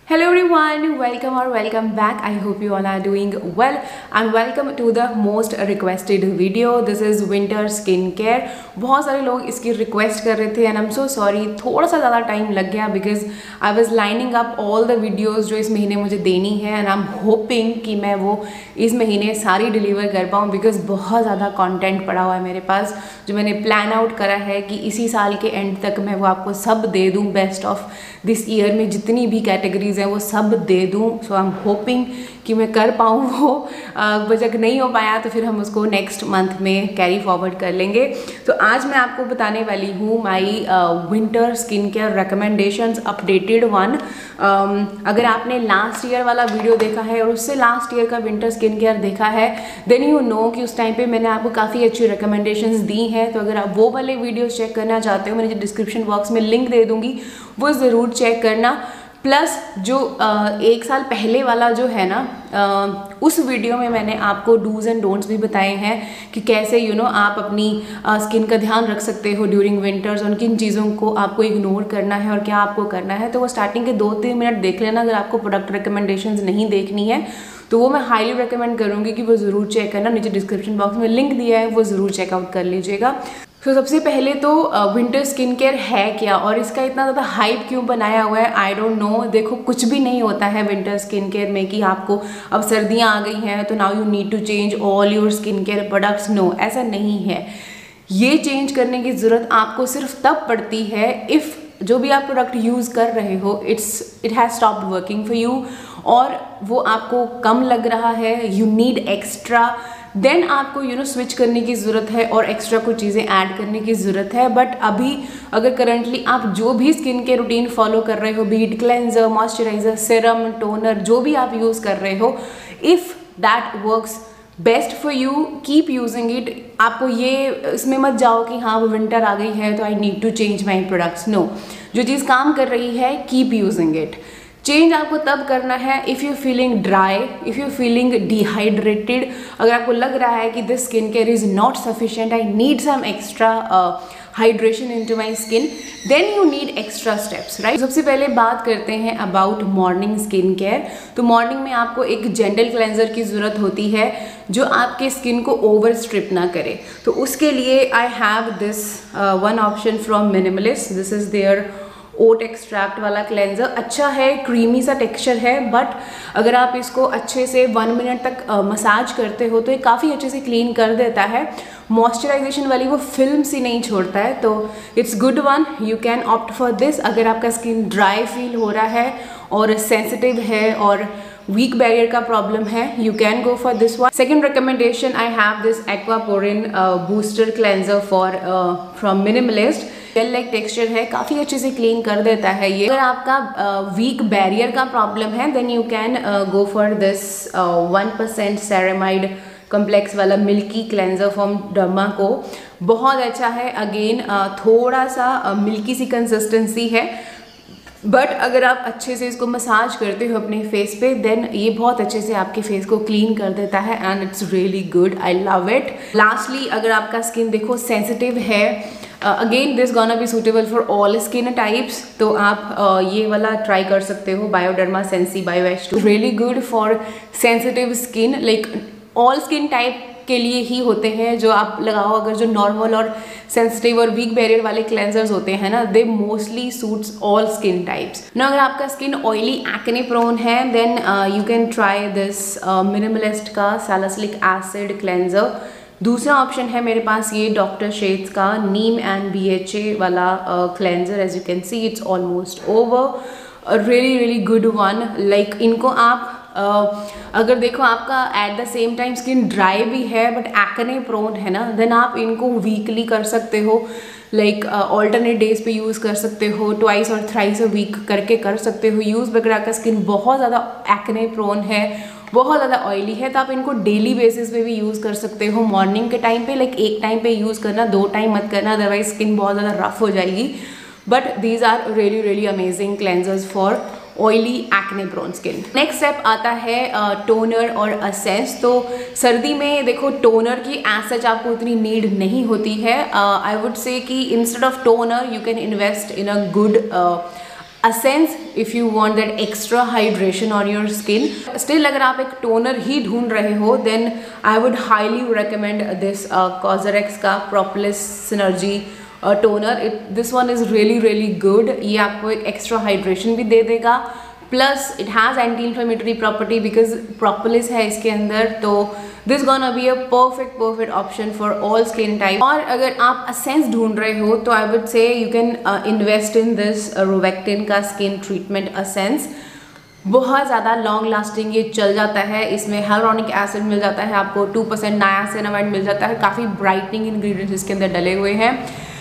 Hello everyone, welcome or welcome back. I hope you all are doing well and welcome to the most requested video. This is winter skincare. बहुत सारे लोग इसकी request कर रहे थे and I am so sorry, थोड़ा सा ज़्यादा टाइम लग गया because I was lining up all the videos जो इस महीने मुझे देनी है एंड आई एम होपिंग कि मैं वो इस महीने सारी डिलीवर कर पाऊँ बिकॉज बहुत ज़्यादा कॉन्टेंट पड़ा हुआ है मेरे पास जो मैंने प्लान आउट करा है कि इसी साल के एंड तक मैं वो आपको सब दे दूँ। बेस्ट ऑफ दिस ईयर में जितनी भी कैटेगरीज हैं वो सब दे दूँ। सो आई एम होपिंग कि मैं कर पाऊँ वो, बस अगर नहीं हो पाया तो फिर हम उसको नेक्स्ट मंथ में कैरी फॉरवर्ड कर लेंगे। तो आज मैं आपको बताने वाली हूँ my winter skin care recommendations updated one. अगर आपने लास्ट ईयर वाला वीडियो देखा है और उससे लास्ट ईयर का विंटर स्किन केयर देखा है देन यू नो कि उस टाइम पे मैंने आपको काफ़ी अच्छी रिकमेंडेशंस दी हैं। तो अगर आप वो वाले वीडियोस चेक करना चाहते हो, मैंने जो डिस्क्रिप्शन बॉक्स में लिंक दे दूँगी वो ज़रूर चेक करना। प्लस जो एक साल पहले वाला जो है ना, उस वीडियो में मैंने आपको डूज एंड डोंट्स भी बताए हैं कि कैसे आप अपनी स्किन का ध्यान रख सकते हो ड्यूरिंग विंटर्स, और किन चीज़ों को आपको इग्नोर करना है और क्या आपको करना है। तो वो स्टार्टिंग के 2-3 मिनट देख लेना। अगर आपको प्रोडक्ट रिकमेंडेशंस नहीं देखनी है तो वो मैं हाईली रिकमेंड करूँगी कि वो ज़रूर चेक करना। नीचे डिस्क्रिप्शन बॉक्स में लिंक दिया है, वो ज़रूर चेकआउट कर लीजिएगा। तो सबसे पहले तो विंटर स्किन केयर है क्या और इसका इतना ज़्यादा हाइप क्यों बनाया हुआ है, आई डोंट नो। देखो, कुछ भी नहीं होता है विंटर स्किन केयर में कि आपको अब सर्दियाँ आ गई हैं तो now you need to change all your skin care products. No, ऐसा नहीं है। ये चेंज करने की ज़रूरत आपको सिर्फ तब पड़ती है इफ़ जो भी आप प्रोडक्ट यूज़ कर रहे हो it has stopped working for you, और वो आपको कम लग रहा है, यू नीड एक्स्ट्रा, देन आपको स्विच करने की ज़रूरत है और एक्स्ट्रा कुछ चीज़ें ऐड करने की ज़रूरत है। बट अभी अगर करंटली आप जो भी स्किन केयर रूटीन फॉलो कर रहे हो, be it cleanser, moisturiser, serum, toner, जो भी आप यूज़ कर रहे हो, if that works best for you keep using it. आपको ये इसमें मत जाओ कि हाँ वो विंटर आ गई है तो I need to change my products. No, जो चीज़ काम कर रही है कीप यूजिंग इट। चेंज आपको तब करना है if you feeling dry, if you feeling dehydrated, अगर आपको लग रहा है कि this skin care is not sufficient, I need some extra hydration into my skin, then you need extra steps, right. सबसे पहले बात करते हैं अबाउट मॉर्निंग स्किन केयर। तो मॉर्निंग में आपको एक जेंटल क्लेंजर की ज़रूरत होती है जो आपके स्किन को ओवर स्ट्रिप ना करे। तो उसके लिए I have this one option from minimalist. This is their oat extract वाला क्लेंजर। अच्छा है, क्रीमी सा टेक्सचर है, बट अगर आप इसको अच्छे से 1 मिनट तक मसाज करते हो तो ये काफ़ी अच्छे से क्लीन कर देता है। मॉइस्चराइजेशन वाली वो फिल्म सी नहीं छोड़ता है, तो it's good one, you can opt for this. अगर आपका स्किन ड्राई फील हो रहा है और सेंसिटिव है और वीक बैरियर का प्रॉब्लम है, you can go for this one. Second recommendation, I have this aquaporin booster cleanser from minimalist. Gel like texture है, काफ़ी अच्छे से क्लीन कर देता है ये। अगर आपका वीक बैरियर का प्रॉब्लम है then you can go for this 1% ceramide complex वाला milky cleanser from Derma Co. बहुत अच्छा है, अगेन थोड़ा सा मिल्की सी कंसिस्टेंसी है, बट अगर आप अच्छे से इसको मसाज करते हो अपने फेस पे देन ये बहुत अच्छे से आपके फेस को क्लीन कर देता है and it's really good, I love it. Lastly, अगर आपका स्किन देखो सेंसिटिव है, again this gonna be suitable for all skin types, तो आप ये वाला ट्राई कर सकते हो, Bioderma Sensi Bio H2, really good for sensitive skin. Like all skin type के लिए ही होते हैं जो आप लगाओ। अगर जो नॉर्मल और सेंसिटिव और वीक बैरियर वाले क्लेंजर्स होते हैं ना, they mostly suits all skin types ना। अगर आपका स्किन ऑयली एक्ने प्रोन है then you can try this minimalist का सैलिसिलिक एसिड क्लेंजर। दूसरा ऑप्शन है मेरे पास ये डॉक्टर शेड्स का नीम एंड BHA वाला cleanser. As you can see it's almost over, really really good one. Like इनको आप अगर देखो आपका at the same time skin dry भी है बट एक्ने प्रोन है ना, देन आप इनको वीकली कर सकते हो, लाइक ऑल्टरनेट डेज पे यूज़ कर सकते हो, ट्वाइस और थ्राइस अ वीक करके कर सकते हो यूज़। अगर आपका स्किन बहुत ज़्यादा एक्ने प्रोन है, बहुत ज़्यादा ऑयली है, तो आप इनको डेली बेसिस पे भी यूज़ कर सकते हो। मॉर्निंग के टाइम पे, लाइक एक टाइम पे यूज़ करना, 2 टाइम मत करना, अदरवाइज स्किन बहुत ज़्यादा रफ हो जाएगी। But these are really really amazing cleansers for oily acne prone skin. Next step आता है टोनर और असेंस। तो सर्दी में देखो टोनर की एज सच आपको उतनी नीड नहीं होती है। आई वुड से कि instead of toner you can invest in a good essence if you want that extra hydration on your skin. Still अगर आप एक टोनर ही ढूंढ रहे हो then I would highly recommend this COSRX का propolis synergy toner. This one is really good. ये आपको एक एक्स्ट्रा हाइड्रेशन भी दे देगा, plus it has anti inflammatory property because propolis है इसके अंदर, तो this gonna B a perfect option for all skin type. और अगर आप असेंस ढूंढ रहे हो तो I would say you can invest in this Rovectin का स्किन ट्रीटमेंट असेंस। बहुत ज़्यादा लॉन्ग लास्टिंग ये चल जाता है, इसमें हाइलुरोनिक एसिड मिल जाता है आपको, 2% नायासिनामाइड मिल जाता है, काफ़ी ब्राइटनिंग इंग्रेडिएंट्स इसके अंदर डले हुए हैं।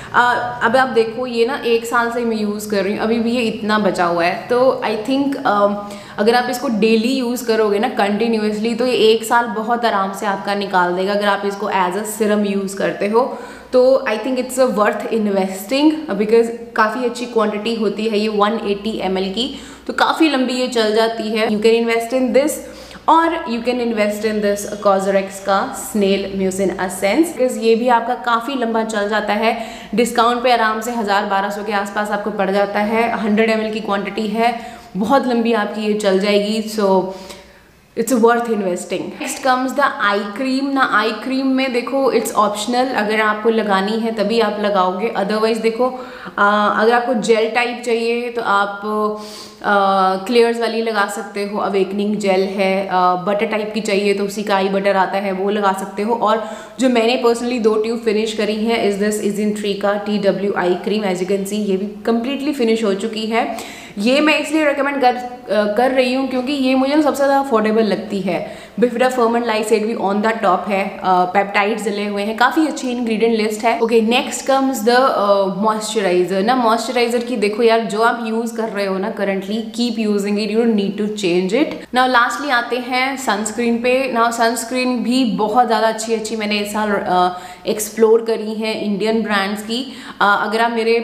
अब आप देखो ये ना 1 साल से मैं यूज़ कर रही हूँ, अभी भी ये इतना बचा हुआ है। तो आई थिंक अगर आप इसको डेली यूज़ करोगे ना कंटिन्यूसली तो ये 1 साल बहुत आराम से आपका निकाल देगा अगर आप इसको एज अ सिरम यूज़ करते हो। तो I think it's a worth investing because काफ़ी अच्छी क्वांटिटी होती है ये 180 ml की, तो काफ़ी लंबी ये चल जाती है। You can invest in this और you can invest in this COSRX का स्नेल म्यूसिन असेंस बिकॉज ये भी आपका काफ़ी लंबा चल जाता है। डिस्काउंट पे आराम से 1000-1200 के आसपास आपको पड़ जाता है। 100 ml की क्वांटिटी है, बहुत लंबी आपकी ये चल जाएगी। So it's worth investing. Next comes the eye cream. ना आई क्रीम में देखो इट्स ऑप्शनल, अगर आपको लगानी है तभी आप लगाओगे, अदरवाइज देखो अगर आपको जेल टाइप चाहिए तो आप क्लियर्स वाली लगा सकते हो, अवेकनिंग जेल है। बटर टाइप की चाहिए तो उसी का आई बटर आता है वो लगा सकते हो। और जो मैंने पर्सनली 2 ट्यूब फिनिश करी है इज दिस इज़िनट्री का TW eye cream. As you can see ये भी कंप्लीटली फिनिश हो चुकी है। ये मैं इसलिए रिकमेंड कर रही हूँ क्योंकि ये मुझे सबसे ज़्यादा अफोर्डेबल लगती है। बिफिडाफर्मन लाइसेट भी ऑन द टॉप है, पेप्टाइड्स डले हुए हैं, काफ़ी अच्छी इंग्रेडिएंट लिस्ट है। Okay, next comes the moisturiser. ना मॉइस्चराइजर की देखो यार, जो आप यूज़ कर रहे हो ना currently, keep using it, you don't need to change it. Now lastly आते हैं सनस्क्रीन पे। नाउ सनस्क्रीन भी बहुत ज़्यादा अच्छी मैंने इस साल एक्सप्लोर करी है इंडियन ब्रांड्स की। अगर आप मेरे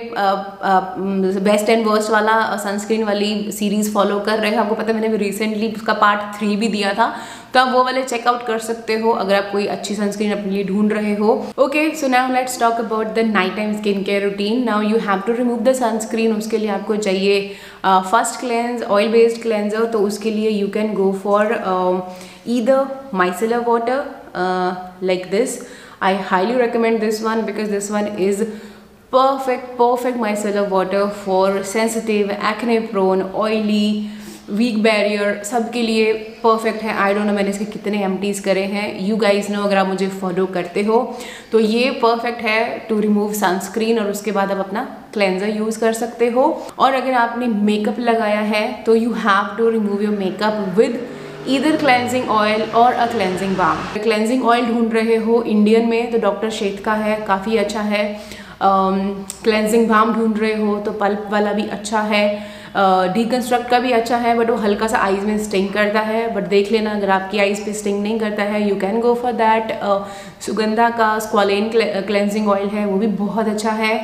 बेस्ट एंड वर्स्ट वाला सनस्क्रीन वाली सीरीज फॉलो कर रहे हो, आपको पता है मैंने रिसेंटली उसका पार्ट 3 भी दिया था, तो आप वो वाले चेकआउट कर सकते हो अगर आप कोई अच्छी सनस्क्रीन अपने लिए ढूंढ रहे हो। Okay, so now let's talk about the night time skin care routine. Now you have to remove the sunscreen. उसके लिए आपको चाहिए first cleanse, oil based cleanser. तो उसके लिए you can go for either micellar water like this. I highly recommend this one because this one is perfect micellar water for sensitive, acne prone, oily, weak barrier, सबके लिए perfect है। I don't know मैंने इसके कितने एमटीज करे हैं, you guys no अगर आप मुझे फॉलो करते हो तो ये परफेक्ट है टू रिमूव सनस्क्रीन। और उसके बाद आप अपना क्लेंजर यूज़ कर सकते हो। और अगर आपने मेकअप लगाया है तो you have to remove your makeup with either cleansing oil और a cleansing balm. Cleansing oil ढूंढ रहे हो इंडियन में तो डॉक्टर शेथ का है, काफ़ी अच्छा है। क्लेंजिंग बाम ढूंढ रहे हो तो पल्प वाला भी अच्छा है। डीकंस्ट्रक्ट का भी अच्छा है बट वो हल्का सा आईज में स्टिंग करता है, बट देख लेना अगर आपकी आईज पे स्टिंग नहीं करता है you can go for that. Sugandha का स्क्वालेन क्लेंजिंग ऑयल है, वो भी बहुत अच्छा है।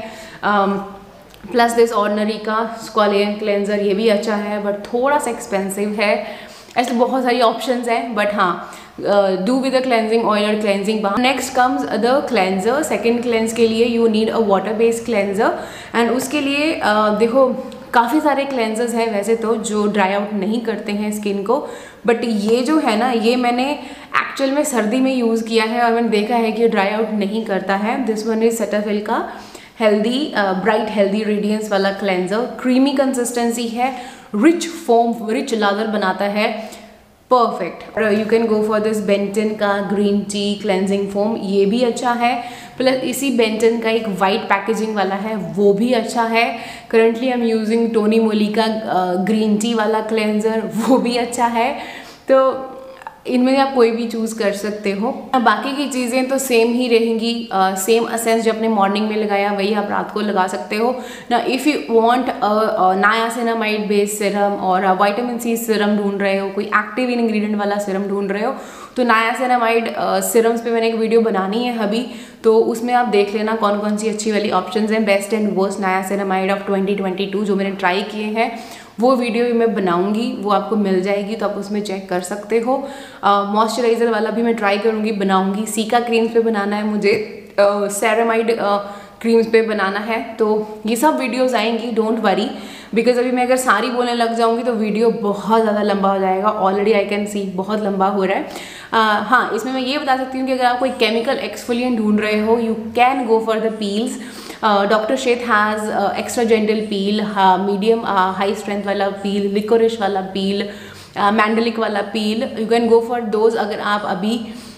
प्लस दिस ऑर्डिनरी का स्क्वालेन क्लेंजर, ये भी अच्छा है बट थोड़ा सा एक्सपेंसिव है। ऐसे बहुत सारी ऑप्शंस हैं बट हाँ, do with the cleansing oil और cleansing balm. Next comes the cleanser. Second cleanse के लिए you need a water based cleanser and उसके लिए देखो काफ़ी सारे क्लेंजर्स हैं वैसे तो जो ड्राई आउट नहीं करते हैं स्किन को, बट ये जो है ना ये मैंने एक्चुअल में सर्दी में यूज़ किया है और मैंने देखा है कि ड्राई आउट नहीं करता है। दिस वन इज सेटाफिल का हेल्दी ब्राइट हेल्दी रेडियंस वाला क्लेंजर। क्रीमी कंसिस्टेंसी है, रिच फोम, रिच लादर बनाता है, perfect. You can go for this Benton का ग्रीन टी क्लेंजिंग फोम, ये भी अच्छा है। प्लस इसी बेंटन का एक वाइट पैकेजिंग वाला है, वो भी अच्छा है। Currently I am using Tony Moly का ग्रीन टी वाला क्लेंजर, वो भी अच्छा है। तो इनमें आप कोई भी चूज़ कर सकते हो। बाकी की चीज़ें तो सेम ही रहेंगी। सेम असेंस जो अपने मॉर्निंग में लगाया वही आप रात को लगा सकते हो ना। If you want niacinamide based serum और विटामिन सी सिरम ढूंढ रहे हो, कोई एक्टिव इंग्रेडिएंट वाला सिरम ढूंढ रहे हो तो नायासिनामाइड सिरम्स पे मैंने एक वीडियो बनानी है अभी, तो उसमें आप देख लेना कौन कौन सी अच्छी वाली ऑप्शंस हैं। Best and worst niacinamide of 2022 जो मैंने ट्राई किए हैं वो वीडियो भी मैं बनाऊंगी, वो आपको मिल जाएगी तो आप उसमें चेक कर सकते हो। मॉइस्चराइज़र वाला भी मैं ट्राई करूंगी, बनाऊंगी। सीका क्रीम्स पे बनाना है मुझे, सेरामाइड क्रीम्स पे बनाना है, तो ये सब वीडियोस आएंगी, डोंट वरी। बिकॉज अभी मैं अगर सारी बोलने लग जाऊंगी तो वीडियो बहुत ज़्यादा लंबा हो जाएगा। ऑलरेडी आई कैन सी बहुत लंबा हो रहा है। हाँ, इसमें मैं ये बता सकती हूँ कि अगर आप कोई केमिकल एक्सफोलिएंट ढूंढ रहे हो, you can go for the peels. Doctor Sheth has extra gentle peel, medium high strength वाला पील, लिकोरिश वाला पील, मैंडलिक वाला peel, you can go for those अगर आप अभी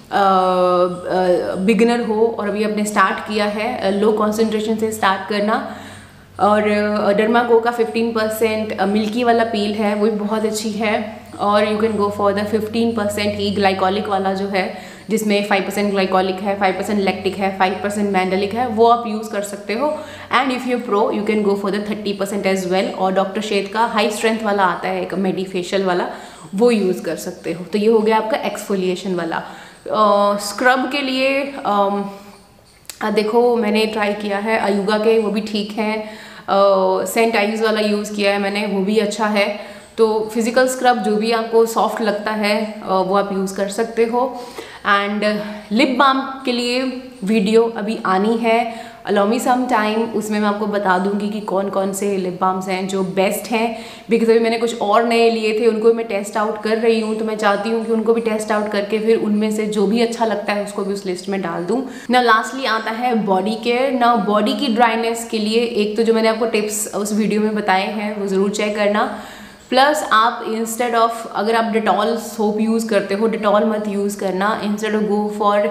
बिगिनर हो और अभी आपने स्टार्ट किया है, लो कॉन्सेंट्रेशन से स्टार्ट करना। और डर्माको का 15% मिल्की वाला पील है, वो भी बहुत अच्छी है। और you can go for the 15% ही ग्लाइकोलिक वाला जो है, जिसमें 5% ग्लाइकोलिक है, 5% लैक्टिक है, 5% मैंडलिक है, वो आप यूज़ कर सकते हो। And if you pro you can go for the 30% as well. और डॉक्टर शेथ का हाई स्ट्रेंथ वाला आता है एक मेडिफेशियल वाला, वो यूज़ कर सकते हो। तो ये हो गया आपका एक्सफोलिएशन वाला। स्क्रब के लिए देखो मैंने ट्राई किया है अयुगा के, वो भी ठीक हैं। सेंट आइज वाला यूज़ किया है मैंने, वो भी अच्छा है। तो फिजिकल स्क्रब जो भी आपको सॉफ्ट लगता है वो आप यूज़ कर सकते हो। एंड लिप बाम के लिए वीडियो अभी आनी है, अलाउ मी सम टाइम, उसमें मैं आपको बता दूंगी कि कौन कौन से लिप बाम्स हैं जो बेस्ट हैं। बिकॉज अभी मैंने कुछ और नए लिए थे, उनको मैं टेस्ट आउट कर रही हूँ, तो मैं चाहती हूँ कि उनको भी टेस्ट आउट करके फिर उनमें से जो भी अच्छा लगता है उसको भी उस लिस्ट में डाल दूँ ना। लास्टली आता है बॉडी केयर ना। बॉडी की ड्राइनेस के लिए एक तो जो मैंने आपको टिप्स उस वीडियो में बताए हैं वो ज़रूर चेक करना। प्लस आप इंस्टेड ऑफ, अगर आप डिटॉल सोप यूज़ करते हो, डिटॉल मत यूज़ करना, instead of go for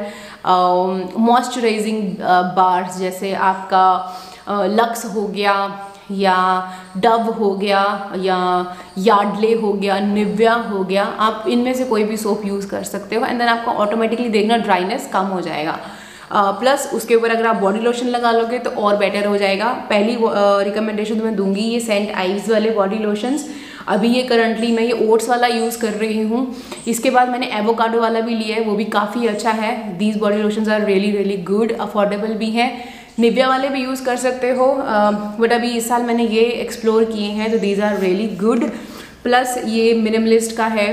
moisturising bars, जैसे आपका लक्स हो गया या डव हो गया या यार्डले हो गया, निव्या हो गया, आप इनमें से कोई भी सोप यूज़ कर सकते हो। एंड देन आपको ऑटोमेटिकली देखना ड्राइनेस कम हो जाएगा। प्लस उसके ऊपर अगर आप बॉडी लोशन लगा लोगे तो और बेटर हो जाएगा। पहली रिकमेंडेशन तो मैं दूंगी ये सेंट आइज वाले बॉडी लोशंस। अभी ये करंटली मैं ये ओट्स वाला यूज़ कर रही हूँ। इसके बाद मैंने एवोकाडो वाला भी लिया है, वो भी काफ़ी अच्छा है। These body lotions are really really good, affordable भी हैं। निव्या वाले भी यूज़ कर सकते हो, बट अभी इस साल मैंने ये एक्सप्लोर किए हैं, तो these are really good. Plus ये मिनिमलिस्ट का है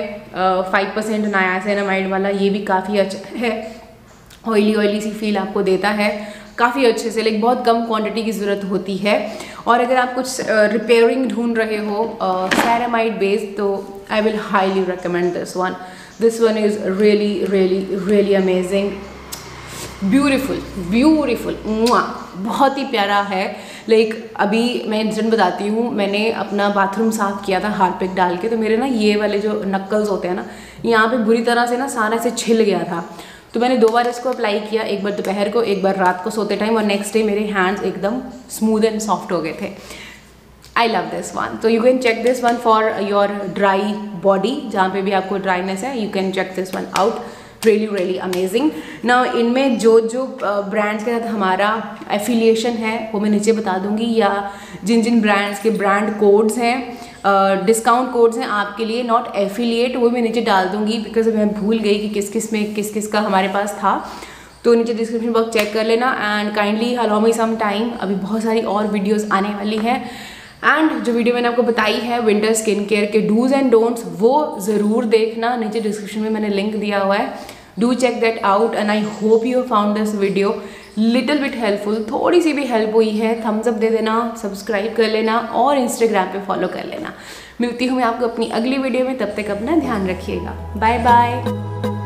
5% नायासिनामाइड वाला, ये भी काफ़ी अच्छा है। ऑयली सी फील आपको देता है काफ़ी अच्छे से, लेकिन बहुत कम क्वांटिटी की ज़रूरत होती है। और अगर आप कुछ रिपेयरिंग ढूंढ रहे हो सेरामाइड बेस, तो I will highly recommend this one. This one is really really really amazing, beautiful beautiful, बहुत ही प्यारा है। लाइक अभी मैं इंसिडेंट बताती हूँ, मैंने अपना बाथरूम साफ़ किया था हार्पिक डाल के, तो मेरे ना ये वाले जो नक्कल्स होते हैं ना, यहाँ पे बुरी तरह से ना सारा से छिल गया था। तो मैंने 2 बार इसको अप्लाई किया, एक बार दोपहर को, एक बार रात को सोते टाइम, और नेक्स्ट डे मेरे हैंड्स एकदम स्मूथ एंड सॉफ्ट हो गए थे। I love this one. तो you can check this one for your dry body, जहाँ पे भी आपको ड्राइनेस है, you can check this one out, really really amazing ना। इनमें जो जो ब्रांड्स के साथ हमारा एफिलिएशन है वो मैं नीचे बता दूंगी, या जिन जिन ब्रांड्स के ब्रांड कोड्स हैं, डिस्काउंट कोड्स हैं आपके लिए, नॉट एफिलिएट, वो मैं नीचे डाल दूंगी। बिकॉज मैं भूल गई कि किस किस में किस किस का हमारे पास था, तो नीचे डिस्क्रिप्शन बॉक्स चेक कर लेना। And kindly allow me some time, अभी बहुत सारी और वीडियोस आने वाली हैं। एंड जो वीडियो मैंने आपको बताई है विंटर स्किन केयर के डूज एंड डोंट्स, वो ज़रूर देखना, नीचे डिस्क्रिप्शन में मैंने लिंक दिया हुआ है। Do check that out and I hope you found this video little bit helpful. थोड़ी सी भी हेल्प हुई है, थम्स अप दे देना, सब्सक्राइब कर लेना और इंस्टाग्राम पे फॉलो कर लेना। मिलती हूँ मैं आपको अपनी अगली वीडियो में, तब तक अपना ध्यान रखिएगा। Bye bye.